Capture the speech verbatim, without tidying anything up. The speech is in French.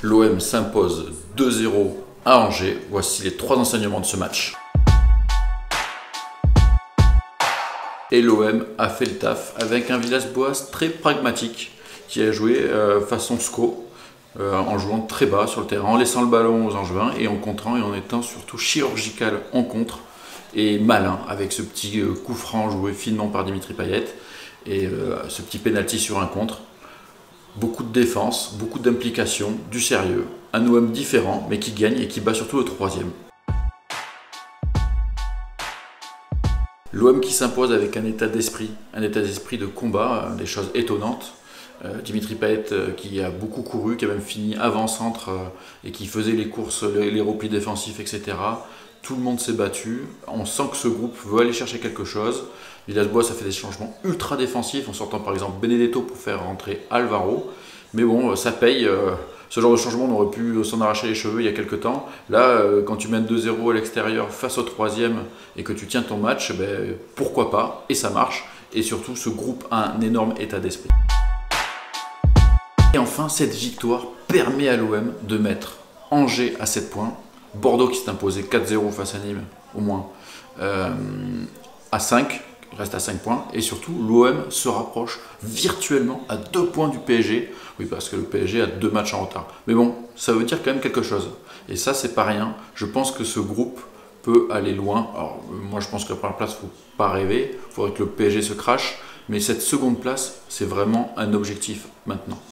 L'O M s'impose deux zéro à Angers. Voici les trois enseignements de ce match. Et l'O M a fait le taf avec un Villas-Boas très pragmatique qui a joué euh, façon S C O, euh, en jouant très bas sur le terrain, en laissant le ballon aux Angevins et en contrant et en étant surtout chirurgical en contre et malin avec ce petit euh, coup franc joué finement par Dimitri Payet et euh, ce petit penalty sur un contre. Beaucoup de défense, beaucoup d'implication, du sérieux, un O M différent mais qui gagne et qui bat surtout le troisième. L'O M qui s'impose avec un état d'esprit, un état d'esprit de combat, des choses étonnantes. Euh, Dimitri Payet euh, qui a beaucoup couru, qui a même fini avant-centre euh, et qui faisait les courses, les, les replis défensifs, et cetera. Tout le monde s'est battu. On sent que ce groupe veut aller chercher quelque chose. Villas-Boas a fait des changements ultra défensifs en sortant par exemple Benedetto pour faire rentrer Alvaro. Mais bon, ça paye. Euh, ce genre de changement, on aurait pu s'en arracher les cheveux il y a quelques temps. Là, euh, quand tu mènes deux zéro à l'extérieur face au troisième et que tu tiens ton match, ben, pourquoi pas. Et ça marche. Et surtout, ce groupe a un énorme état d'esprit. Et enfin, cette victoire permet à l'O M de mettre Angers à sept points, Bordeaux qui s'est imposé quatre zéro face à Nîmes, au moins, euh, à cinq, il reste à cinq points, et surtout l'O M se rapproche virtuellement à deux points du P S G, oui parce que le P S G a deux matchs en retard. Mais bon, ça veut dire quand même quelque chose, et ça c'est pas rien. Je pense que ce groupe peut aller loin. Alors moi je pense que la première place, il ne faut pas rêver, il faudrait que le P S G se crache, mais cette seconde place, c'est vraiment un objectif maintenant.